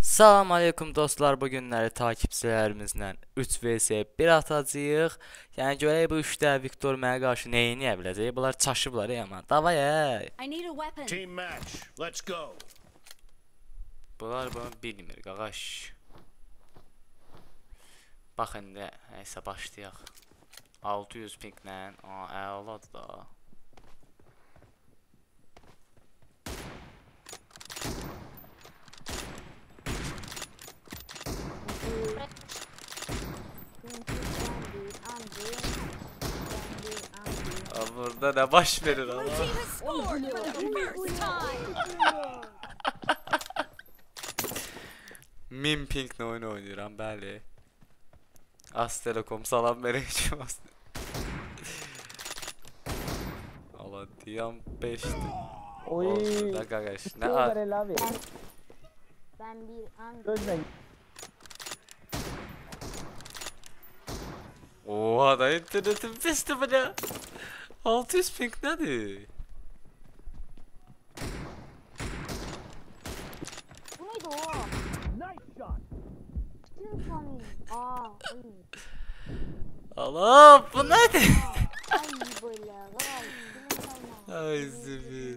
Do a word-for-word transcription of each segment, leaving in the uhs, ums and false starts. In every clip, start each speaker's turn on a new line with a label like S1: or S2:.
S1: Salam aleyküm dostlar, bugünləri takipçilərimizlə üç vs bir atacağıq. Yəni görək bu üçdə Viktor mənə qarşı nə edə biləcək? Bunlar çaşıblar ya amma. Davay ey.
S2: I need a weapon.
S3: Team match. Let's go.
S1: Bunlar bunu bilmir qaqaş. Bax indi nəysə başlayaq. altı yüz pinglə, a əladır da. Burada ne baş verir
S2: Blue
S1: Allah.
S2: team has scored for the first time.
S1: Min pinkle oyun oynuyorum bəli. As Telekom salam vereceğim as. Allah diyam beşti.
S4: Oy.
S1: Olsun da qaqaş. Nə
S4: Ne
S1: a-
S4: var el abi?
S5: Ben bir an
S4: Gözle.
S1: Oha da internetim pesti bu ne? altı yüz ping nedir?
S5: bu neydi o?
S3: Nice shot.
S5: Kim sanıyor? Aa, oy.
S1: Allah bu nedir?
S5: Ay böyle. Vay. Kimin sayma?
S1: Ay zibir.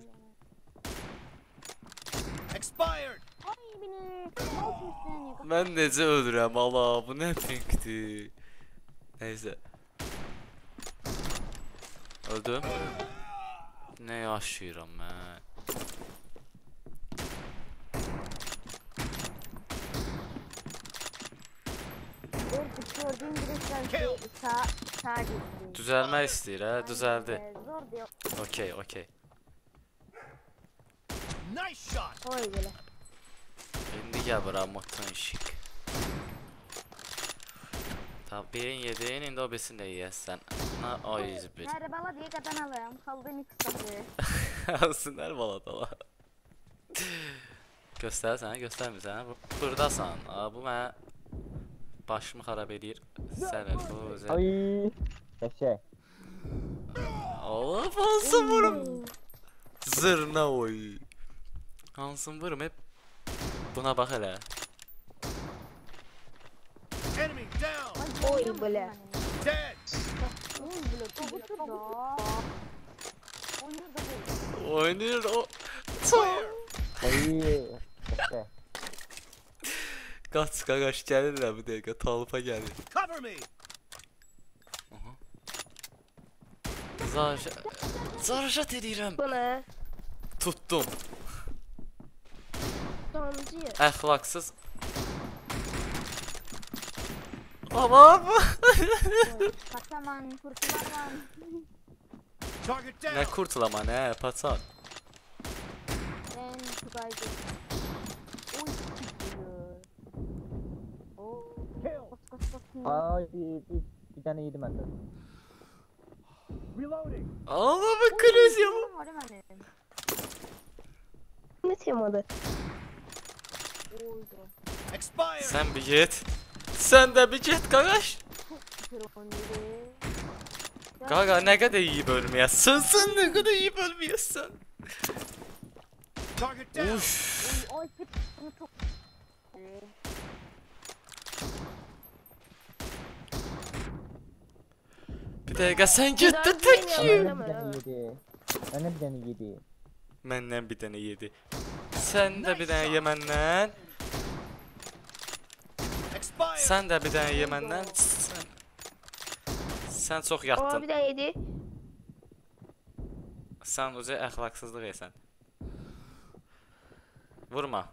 S3: Expired.
S5: Ay beni. Ne yapıyorsun ya?
S1: Ben necə öldürəm Allah, bu nə pingdir? Neyse. Öldüm. Ne yaşayıram mən?
S5: Dur, gördüğün gibi sen sağ sağ gitti.
S1: Düzəlmək istəyir hə, düzəldi.
S5: Zor diyor.
S1: Okey, okey.
S3: Nice shot.
S5: Oy böyle.
S1: İndi gəl bura motonşik. Tamam, birin yediğin indi o birisini de yiyəsən. Na, ay zibir.
S5: Nerede bala diye katan alıyorum. Kaldığın iki satı.
S1: Alsınlar baladala. Göstərsən, göstərmirsən. Bu- Buradasan. Aa, bu mənə başımı xarab edir. Sən el bu özə.
S4: Ay. Eşek.
S1: Allah hansın vurum. Zırna oy. Hansın vurum hep. Buna bax elə.
S3: Enemy down.
S5: Oy böyle.
S3: Dead.
S5: Oy böyle. Topu da. Oynuyor da böyle.
S1: Oynayır o.
S3: Clear.
S4: Ay. Eşek.
S1: Qaç qaqaş gəlirlər bu dəqiqə. Talpa gəlir.
S3: Cover me.
S1: Zarja... Zarjat edirəm.
S6: Bu ne?
S1: Tuttum.
S6: Damcı.
S1: Əxlaqsız. Aman.
S5: Kaçaman, kurtulaman.
S3: Target down.
S1: Nə kurtulama, nə paçan.
S5: Ben Tugay'da. Oy gidiyor. Oo.
S3: Kill.
S5: Kos kos kos.
S4: Ay. Bir, bir tane yedim ben de.
S3: Reloading.
S1: Allah'ım kriz ya.
S5: Var hemen.
S6: Ne temadı?
S5: Oydu.
S3: Expired.
S1: Sen bir git. Sen de bir git qaqaş.
S5: Süper oynuyor.
S1: Qaqa nə qədər iyi bölməyəsən. Sən nə qədər iyi bölməyəsən.
S3: Target down.
S1: Uf.
S5: Oy hep bunu çok.
S1: Bir dəqiqə sən getdin
S6: Biraz
S1: tək
S6: yeni
S1: yiyim.
S6: aldım.
S4: Bir tane yedi. Ben de bir tane yedi.
S1: Məndən bir dənə yedi. Sən də bir dənə ye məndən.
S3: Expired.
S1: Sən də bir dənə ye məndən. Sən, sən çox
S6: Aa
S1: yatdın.
S6: bir tane yedi.
S1: Sən özə əxlaqsızlıq esən. Vurma.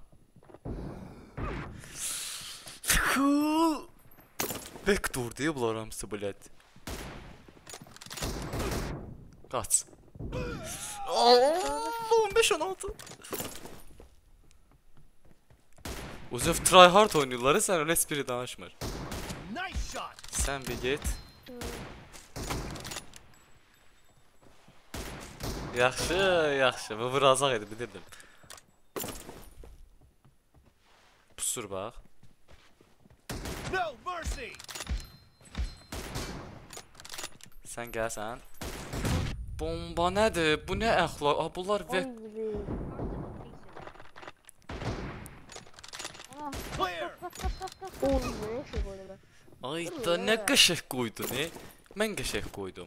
S1: Cool. Vektor diye bunlar hamısı blət. Qaç. on beş on altı. Uzef tryhard oynuyorlar, sən öyle espri danışmır.
S3: Nice shot.
S1: Sən bir get. Yaxşı, yaxşı. Bu vuracaq idi, bilirdim. Pusur bax.
S3: No mercy.
S1: Sən gəlsən. Bomba nədir? Bu nə əxlaq? Aa, bunlar
S5: Oy
S1: ve
S5: gibi.
S3: Clear.
S5: Oy ne şey koydular.
S1: Ay da nə qəşəng qoydun, e? Mən qəşəng qoydum.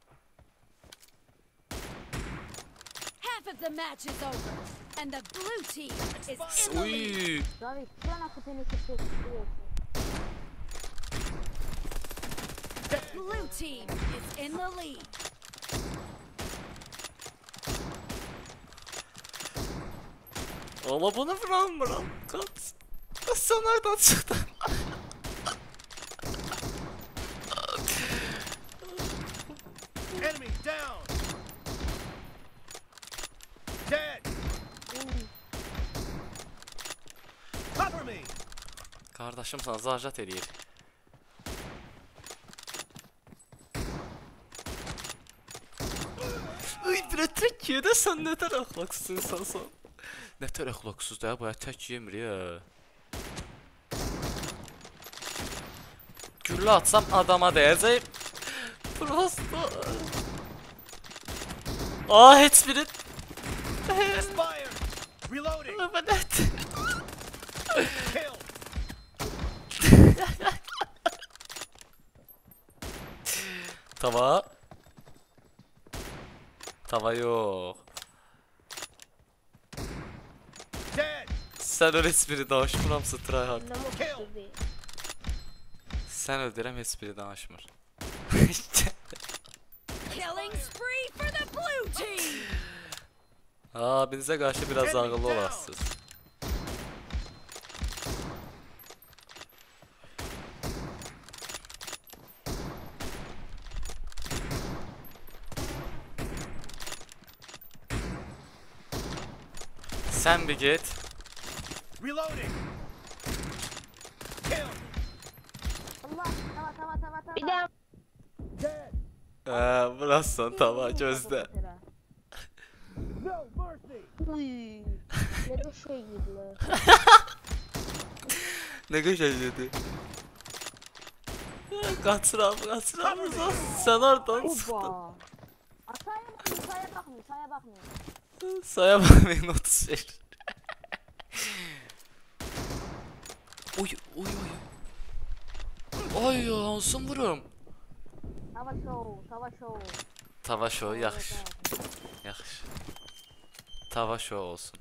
S2: Half of the match is over, and the blue team is in the lead.
S1: Uy.
S5: David şuran akı seni sıkıyor.
S2: Blue team is in the lead.
S1: Ola bunu vuramıram. Kaç. Sen nereden çıktın?
S3: Enemy down. Dead. Cover me.
S1: Kardeşim sana zarjat eləyir. Ay bir tək yedə sən nə tər əxlaqsız insansan. Nə tər əxlaqsız da bu tək yemir ya. Güllə atsam adama dəyəcək. Prosto. Aa heç biri.
S3: Expired. Reloading.
S1: Mənət.
S3: Kill.
S1: Tava. Tava yox.
S3: Dead.
S1: Sən öl heç biri danışmıramsa tryhard.
S3: Kill.
S1: Sən öldürəm heç biri danışmır.
S2: Killing spree for the blue team.
S1: Abinize karşı biraz ağırlı olasınız. Sen bir git.
S3: Reloading. Kill.
S5: Allah tava tava tava tava.
S6: Bir daha
S3: Dead.
S1: Ee, burası tava gözde.
S3: No mercy.
S5: Uy. Ne de şey yediler.
S1: Ne güzel dedi. Kaçıram, kaçıram. Sen oradan sıktın.
S5: Oba. Ataya bakmıyor, saya bakmıyor, saya bakmıyor.
S1: Saya bakmayın otuz beş. Oy, oy, oy. Ay ya, olsun vurum.
S5: Tava show, tava show.
S1: Tava şovu yaxşı. Yaxşı. Tava şovu olsun.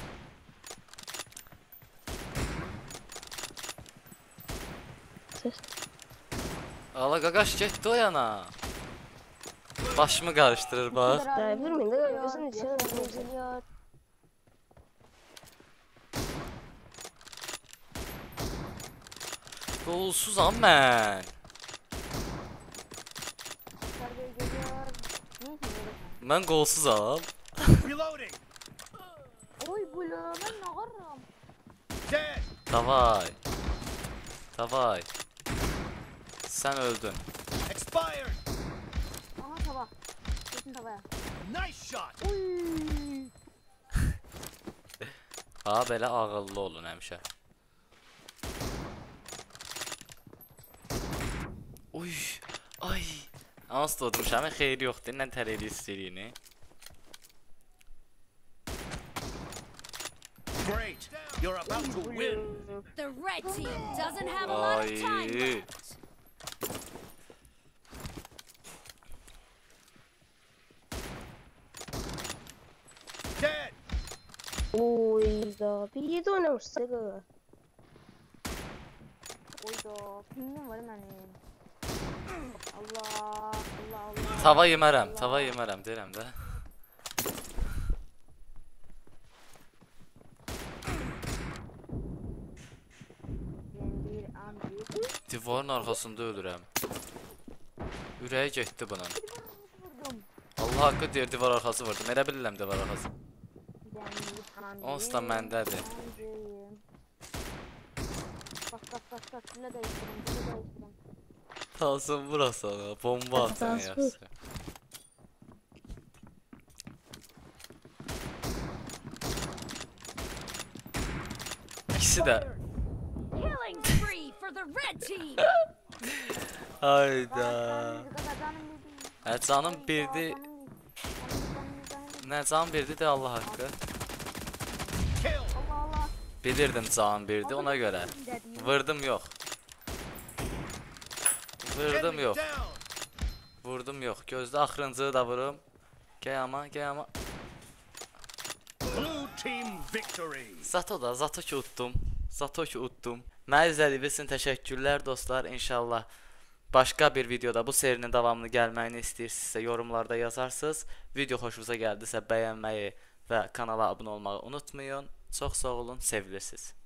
S1: Ala qaqaş getdi o yana. Başımı qarışdırır bax.
S6: daha vurmayın da gözün içine
S5: Geliyor.
S1: Qolsuzam mən.
S5: Sarıya geliyor. Neyse böyle.
S1: Mən qolsuzam.
S3: Reloading.
S5: Oy bulu ben ne varım?
S3: Dead.
S1: Davay. Davay. Sən öldün.
S3: Expired.
S5: Aha tava. Kesin tavaya.
S3: Nice shot.
S5: Uy.
S1: Ha belə ağıllı olun həmişə. Uy, ay. Ans tutmuşam, xeyri yoxdur. Nə tər edir istədiyini.
S3: Great. You're about to win.
S2: The red team doesn't have a lot of time
S1: Ay.
S2: left.
S3: Dead.
S6: Oy da bir yedi oynamış Sega.
S5: Oyda. Pingim var benim. Allah. Allah Allah.
S1: Tava yemərəm, tava yemərəm deyirəm də.
S5: Ben bir an bir
S1: Divarın arxasında ölürəm. Ürəyi getdi bunun.
S5: vurdum.
S1: Allah haqqı deyir divar arxası vurdum. Elə bilirəm divar arxası.
S5: Ben bir an bir.
S1: Onsuz da məndədir.
S5: Ancıyım. Bak bak bak bak. Şunu değiştirin. Şunu değiştirin.
S1: Talsın burası ona. Bomba atın
S6: Talsın.
S1: yaxşı. İkisi də.
S2: Killing spree for the red team.
S1: Hayda.
S5: Canım
S1: Hə canım birdi. Nə can birdi də Allah haqqı.
S3: Kill.
S5: Allah Allah.
S1: Bilirdim can birdi ona göre. Vurdum yok. Vurdum
S3: Enemy
S1: yok.
S3: down.
S1: Vurdum yok. Gözde axırıncıyı da vurum. Gel ama, gel ama.
S3: Blue team victory.
S1: Zato da, zato ki utdum. Zato ki utdum. Mənə izlədiyiniz üçün təşəkkürlər dostlar. İnşallah başqa bir videoda bu serinin davamını gəlməyini istəyirsinizsə yorumlarda yazarsınız. Video xoşunuza gəldisə bəyənməyi və kanala abunə olmağı unutmayın. Çox sağ olun, sevilirsiniz.